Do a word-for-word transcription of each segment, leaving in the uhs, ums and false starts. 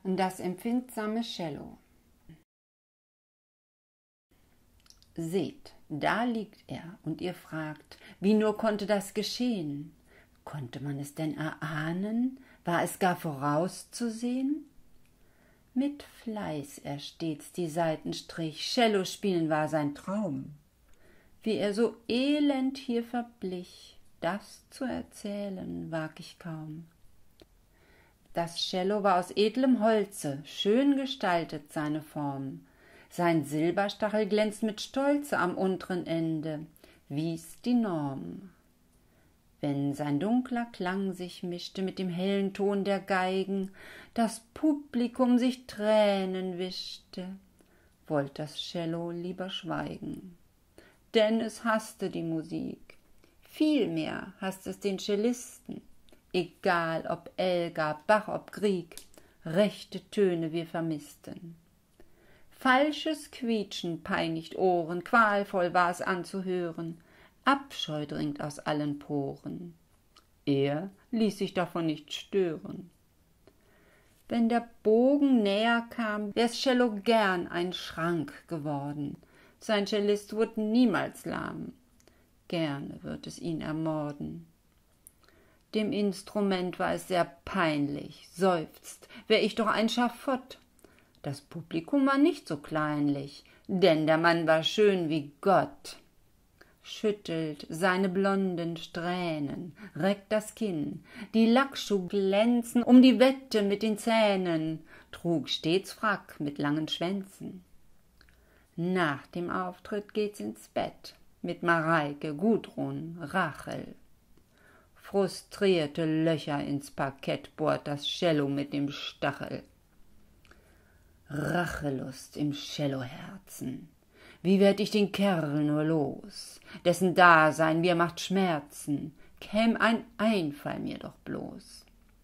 Das empfindsame Cello. Seht, da liegt er, und ihr fragt, wie nur konnte das geschehen? Konnte man es denn erahnen? War es gar vorauszusehen? Mit Fleiß er stets die Saiten strich, Cello spielen war sein Traum. Wie er so elend hier verblich, das zu erzählen wag ich kaum. Das Cello war aus edlem Holze, schön gestaltet seine Form. Sein Silberstachel glänzt mit Stolze am unteren Ende, wie's die Norm. Wenn sein dunkler Klang sich mischte mit dem hellen Ton der Geigen, das Publikum sich Tränen wischte, wollt das Cello lieber schweigen. Denn es hasste die Musik, vielmehr hasst es den Cellisten, egal ob Elgar, Bach, ob Grieg, rechte Töne wir vermissten. Falsches Quietschen peinigt Ohren, qualvoll war es anzuhören, Abscheu dringt aus allen Poren. Er ließ sich davon nicht stören. Wenn der Bogen näher kam, wär's Cello gern ein Schrank geworden. Sein Cellist wurde niemals lahm, gerne wird es ihn ermorden. Dem Instrument war es sehr peinlich, seufzt, wär ich doch ein Schafott. Das Publikum war nicht so kleinlich, denn der Mann war schön wie Gott. Schüttelt seine blonden Strähnen, reckt das Kinn, die Lackschuh glänzen um die Wette mit den Zähnen, trug stets Frack mit langen Schwänzen. Nach dem Auftritt geht's ins Bett mit Mareike, Gudrun, Rachel. Frustrierte Löcher ins Parkett bohrt das Cello mit dem Stachel. Rachelust im Celloherzen. Wie werd ich den Kerl nur los, dessen Dasein mir macht Schmerzen, käm ein Einfall mir doch bloß.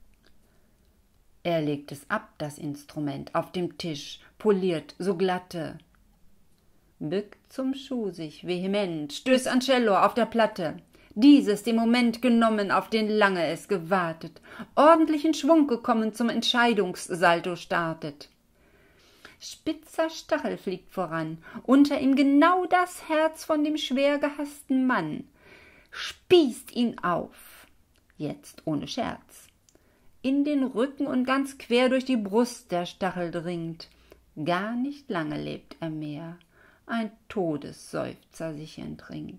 Er legt es ab, das Instrument, auf dem Tisch, poliert so glatte, bückt zum Schuh sich vehement, stößt an Cello auf der Platte, dieses den Moment genommen, auf den lange es gewartet, ordentlich in Schwung gekommen, zum Entscheidungssalto startet. Spitzer Stachel fliegt voran, unter ihm genau das Herz von dem schwer gehassten Mann, spießt ihn auf, jetzt ohne Scherz, in den Rücken und ganz quer durch die Brust der Stachel dringt, gar nicht lange lebt er mehr, ein Todesseufzer sich entringt.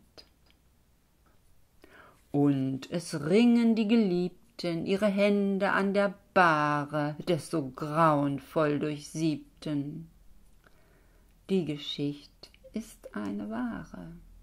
Und es ringen die Geliebten ihre Hände an der Bahre des so grauenvoll Durchsiebten. Die Geschicht ist eine wahre.